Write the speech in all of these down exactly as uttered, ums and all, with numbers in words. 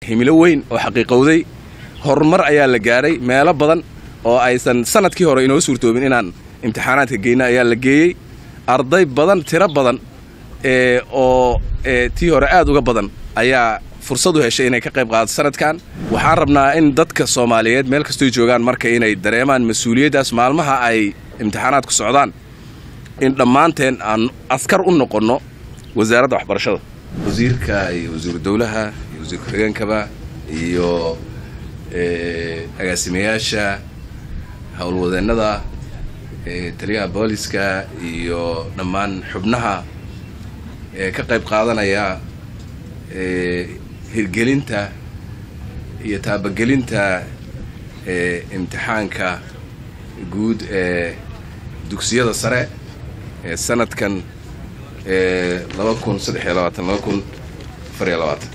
himilo weyn oo xaqiiqowday horumar ayaa la gaaray meelo badan oo aysan sanadkii hore inoo suurtoobin inaan imtixaanaadka geyna ayaa la geeyey arday badan tiro badan ee oo ee tii hore aad uga badan ayaa fursad u heshay inay ka qayb qaadato sanadkan waxaan rabnaa in dadka Soomaaliyeed meel kastoo joogaan marka inay dareemaan mas'uuliyadaas maalmaha ay imtixaanaadku socdaan in dhammaanteen aan askar u noqono wasaaradda waxbarashada wasiirka iyo wasiir dawlaha iyo wasiir ku-xigeenkaba iyo ee agaasimayaasha hawlwadeennada ee taliyaha booliska iyo dhammaan xubnaha ee ka qayb qaadanaya ee hirgelinta iyo taabagelinta ee imtixaanka guud ee dugsiyada sare ee sanadkan ee laba kun saddex iyo labaatan laba kun afar iyo labaatan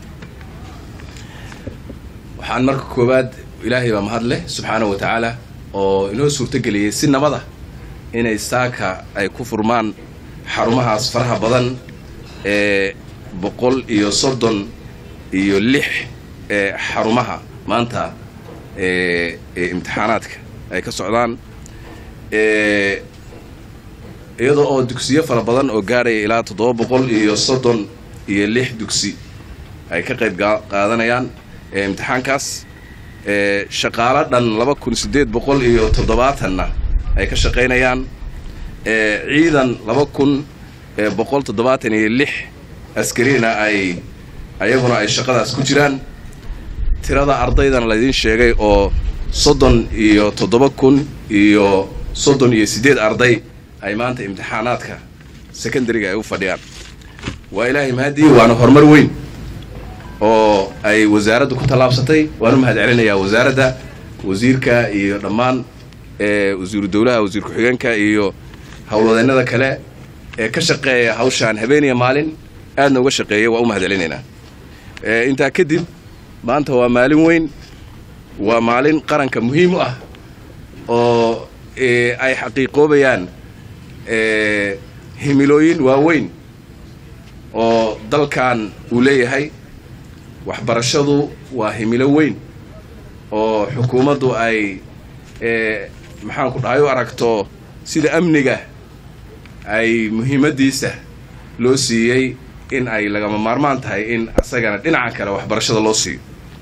waxaan marka koobaad ilaahay baa mahad leh subxaanahu wa tacaala oo inoo suurtageliyey si nabada inay saaka ay ku furmaan xarumahaas faraha badan ee boqol iyo soddon iyo lix ee xarumaha maanta ee imtixaanaadka ay ka socdaan ee iyadoo oo dugsiyo fara badan oo gaaraya ilaa toddoba boqol iyo soddon iyo lix dugsi ay ka qayb qaadanayaan ee imtixaankaas ee shaqaale dhan laba kun siddeed boqol iyo toddobaatanna ay ka shaqaynayaan ee ciidan laba kun boqol toddobaatan iyo lix askarina ay ayaguna ay shaqadaas ku jiraan tirada ardaydan la idin sheegay oo soddon iyo toddoba kun iyo soddon iyo siddeed arday ay maanta imtixaanaadka secondary-ga ay u fadhiyaan waa ilaahay mahadi waana horumar weyn oo ay wasaaraddu ku talaabsatay waan u mahad celinayaa wasaaradda wasiirka iyo dhammaan ee wasiiru dawlaha wasiir ku-xigeenka iyo hawlwadeennada kale ee ka shaqeeya hawshaan habeen iyo maalin aadna uga shaqeeya waa u mahad celinaynaa ee intaa kadib maanta waa maalin weyn waa maalin qaranka muhiim u ah oo ee ay xaqiiqoobayaan ee himilooyin waaweyn oo dalkan uu leeyahay waxbarashadu waa himilo weyn oo xukuumaddu ay ee maxaan ku dhahay u aragto sida amniga ay muhiimadiisa loo siiyey in ay lagama maarmaan tahay in asagana dhinaca kale waxbarashada loo siiyo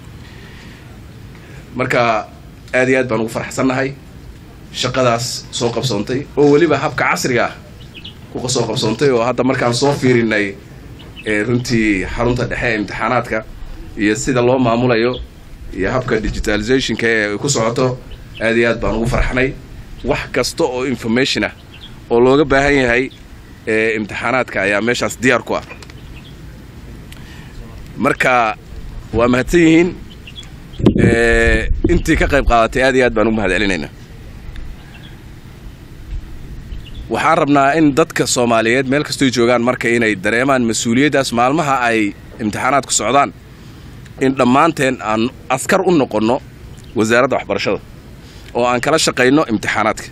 marka aad iyo aad baan ugu faraxsannahay shaqadaas soo qabsoontay oo weliba habka casriga ah ku soo qabsoontay oo hadda markaan soo fiirinay ee runtii xarunta dhexe ee imtixaanaadka iyo sida loo maamulayo iyo habka digitalization-ka ee ku socoto aad iyo aad baan ugu farxnay wax kasta oo information ah oo looga baahan yahay ee imtixaanaadka ayaa meeshaas diyaar ku ah marka waa mahadsan yihiin ee intii ka qayb qaadatay aad iyo aad baan ugu mahad celinaynaa waxaan rabnaa in dadka Soomaaliyeed meel kastoo joogaan marka inay dareemaan mas'uuliyadaas maalmaha ay imtixaanaadku socdaan in dhammaanteen aan askar u noqono wasaaradda waxbarashada oo aan kala shaqeyno imtixaanaadka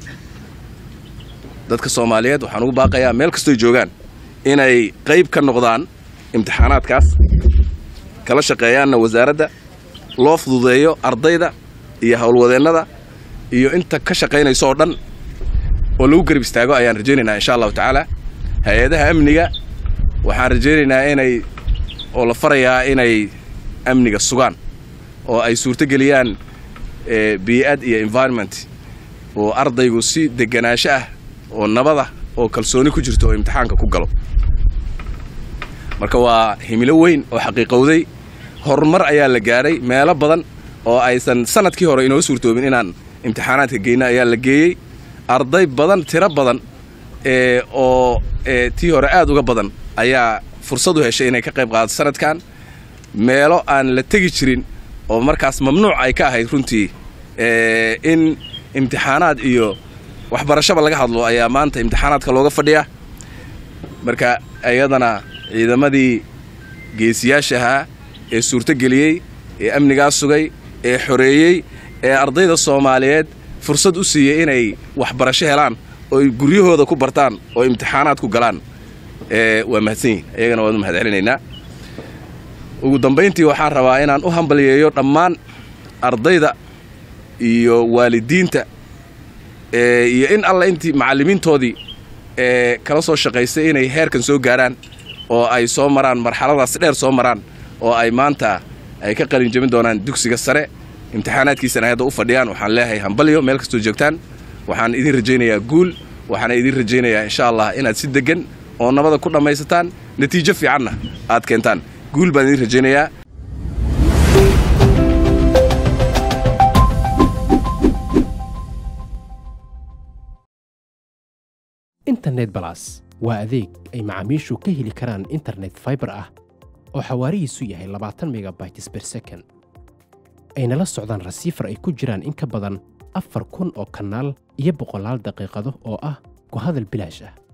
dadka Soomaaliyeed waxaan ugu baaqayaa meel kastoo joogaan inay qayb ka noqdaan imtixaanaadkaas kala shaqeeyaana wasaaradda loo fududeeyo ardayda iyo hawlwadeennada iyo inta ka shaqeynayso oo dhan oo lagu garab istaago ayaan rajaynaynaa insha Allah taala hay'adaha amniga waxaan rajaynaynaa inay oo la farayaa inay amniga sugaan oo ay suurto geliyaan ee bi'ad iyo environment oo ardaygu si deganaansho ah oo nabada oo kalsooni ku jirto oo imtixaanka ku galo marka waa himilo weyn oo xaqiiqowday horumar ayaa la gaaray meelo badan oo aysan sanadkii hore inoo suurtoobin inaan imtixaanaadka geyna ayaa la geeyey arday badan tiro badan ee oo ee tii hore aad uga badan ayaa fursad u heshay inay ka qayb qaadato sanadkan meelo aan la tagi jirin oo markaas mamnuuc ay ka ahayd runtii ee in imtixaanaad iyo waxbarashada laga hadlo ayaa maanta imtixaanaadka looga fadhiyaa marka ayadana ciidamadii geesiyaashaha ee suurto geliyey ee amniga sugay ee xoreeyay ee ardayda Soomaaliyeed fursad u siiyay inay waxbarasho helaan oo guryahooda ku bartaan oo imtixaanaad ku galaan ee waa mahadsan ayagana waan u mahad celinaynaa ugu dambeyntii waxaan rabaa inaan u hambaliyeeyo dhammaan ardayda iyo waalidiinta ee iyo in alla intii macallimiintoodii ee kala soo shaqaysay inay heerkan soo gaaraan oo ay soo maraan marxaladaas dheer soo maraan oo ay maanta ay ka qalin jabin doonaan dugsiga sare imtixaanaadkiisana hadda u fadhiyaan waxaan leeyahay hambaliyo meel kastoo joogtaan waxaan idin rajaynayaa guul waxaan idin rajaynayaa insha Allah inaad si degan oo nabada ku dhamaysataan natiijo fiicanna aad keentaan guul baan idin rajaynayaa internet plus waa adeeg ay macaamiishu ka heli karaan internet fiber ah oo xawaarihiisu yahay labaatan megabytes per second ayna la socdaan receiver ay ku jiraan in ka badan afar kun oo kanaal iyo boqolaal daqiiqado oo ah ku hadal bilaash ah